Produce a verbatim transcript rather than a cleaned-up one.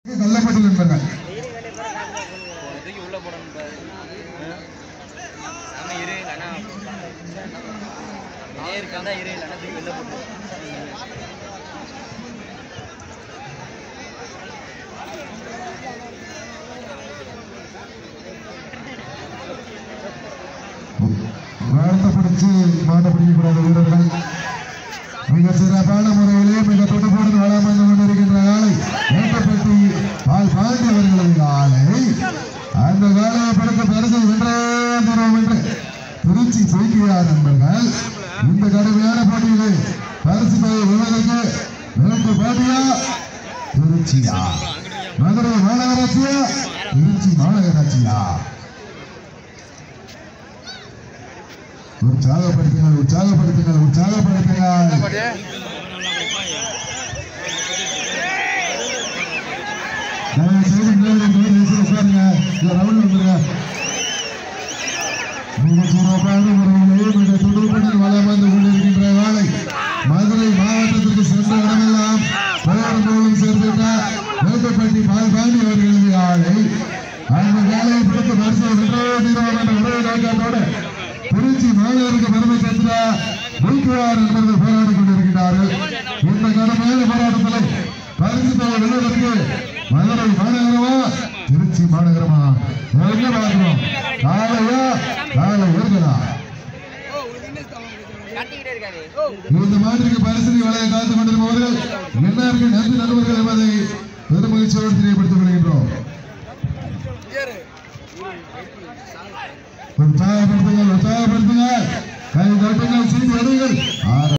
கள்ளப்பட்டு நண்பர்கள் வார்த்தைப்படுத்தி மாட்ட பிடிக்கக்கூடாத வீரர்கள் மிக சிறப்பான முறையிலே மிக தொடுபோடு வளம் வந்து கொண்டிருக்கின்ற காலை ஏற்றப்பட்டி பால் பாண்டி அவர்களது காலை அந்த காலையை படுத்த பரிசை வென்றோம் என்று திருச்சி செய்கிறார் நண்பர்கள். இந்த கடுமையான போட்டியிலே பரிசு தொகை விவரத்துக்கு வேட்டு போட்டியா திருச்சியா மதுரை மாநகராட்சியா திருச்சி மாநகராட்சியா உற்சாகப்படுத்துங்கள் உற்சாகப்படுத்துங்கள் உற்சாகப்படுத்துங்கள் உட்காருங்க ரவுண்ட் வந்துருங்க. மிக சிறப்பான முறையிலே மிக துடுப்புடன் வளம் வந்து கொண்டிருக்கின்ற வேலை மதுரை மாவட்டத்திற்கு சென்ற இடமெல்லாம் பெயர் மூலம் சேர்த்துவிட்டார் வேட்டப்பட்டி பால் பாண்டி அவர்களது ஆலை அந்த வேலையை பிடித்து பரிசு ஒரே நோக்கத்தோடு திருச்சி மாநகருக்கு பெருமை சேர்த்த நீக்குவார் என்பது போராடி கொண்டிருக்கிறார்கள். இந்த கடுமையான போராட்டத்தில் பரிசு தொகை வெல்வதற்கு மதுரை மாநகரமா திருச்சி மாநகரமா என்ன பார்க்கிறோம்? காலையா காலை வருகிறா இந்த மாதிரிக்கு பரிசு வலையை காத்து கொண்டிருப்பவர்கள் எல்லாருக்கும் நன்றி நண்பர்கள் என்பதை பெருமகிழ்ச்சியோடு தெரியப்படுத்திக் கொள்கின்றோம். உற்சாகப்படுத்துங்கள் உற்சாகப்படுத்துங்கள் கை தட்டுங்கள் சீட்டு